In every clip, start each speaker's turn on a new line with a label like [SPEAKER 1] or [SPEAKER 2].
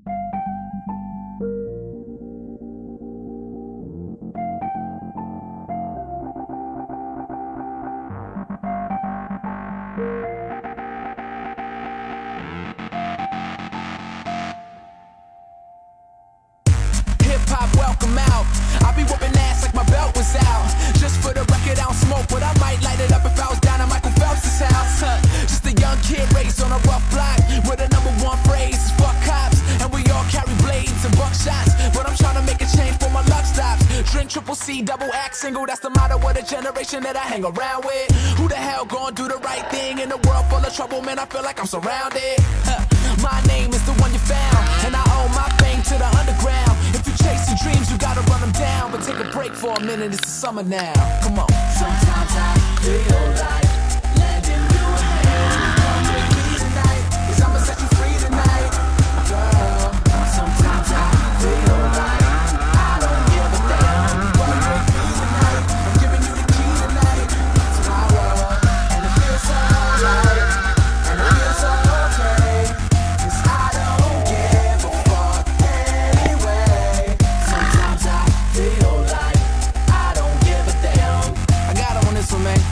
[SPEAKER 1] Hip-hop, welcome out. I be whooping ass like my belt was out. Just for the record, I don't smoke, but I might light it up if I was down at Michael Phelps' house. Just a young kid raised on a rough block, where the #1 phrase is fuck cops. And we all carry blades and buckshots, but I'm trying to make a change for my luck stops. Drink triple C, double X single, that's the motto of the generation that I hang around with. Who the hell gon' do the right thing in a world full of trouble, man, I feel like I'm surrounded. My name is the one you found, and I owe my fame to the underground. If you chase your dreams, you gotta run them down. But take a break for a minute, it's the summer now. Come on.
[SPEAKER 2] Sometimes I feel like letting you come with me tonight, 'cause I'ma set you free tonight, girl. Sometimes I feel like I don't give a damn. Come with me tonight, I'm giving you the key tonight to my world, and it feels so right, and it feels so okay, 'cause I don't give a fuck anyway. Sometimes I feel like I don't give a damn.
[SPEAKER 1] I got it on this one, man.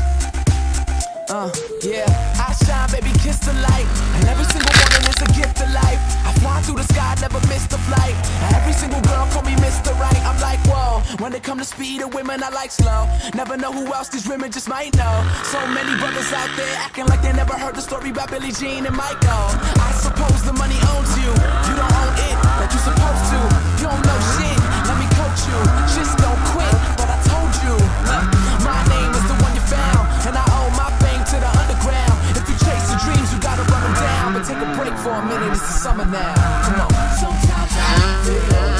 [SPEAKER 1] Yeah, I shine, baby, kiss the light. And every single morning is a gift of life. I fly through the sky, never miss the flight. And every single girl call me Mr. Right. I'm like, whoa, when it come to speed of women, I like slow. Never know who else these women just might know. So many brothers out there acting like they never heard the story about Billie Jean and Michael. I suppose the money owns you. You don't own it, like you supposed to. You don't know shit, let me coach you. Just don't quit, but I told you. My name is the one you found, and I owe my fame to the underground. If you chase your dreams, you gotta run them down. But take a break for a minute, it's the summer now. Come on.
[SPEAKER 2] Sometimes I feel